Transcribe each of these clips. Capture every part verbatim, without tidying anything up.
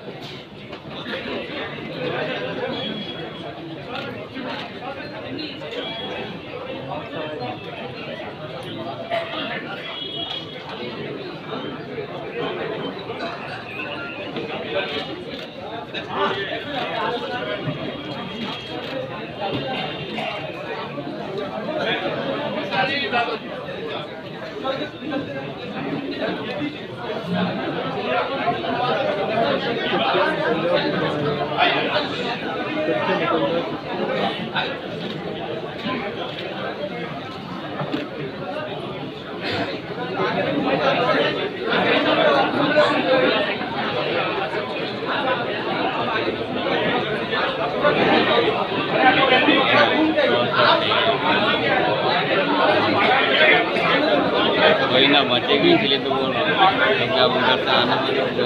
वही ना बचेगी, इसलिए तो बोल रहा हूँ क्या उधर से आना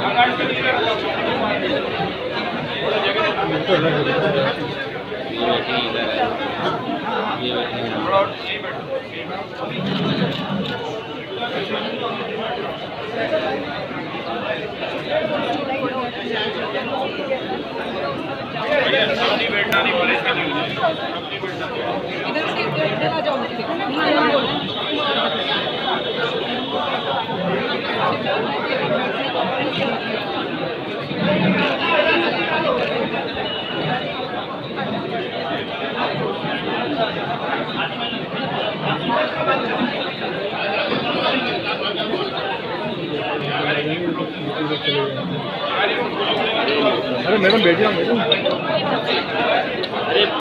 ये बैठी इधर है, ये बैठी बैठना नहीं पड़े इधर से इधर आ जाओ। अरे मैडम बैठिए मैडम।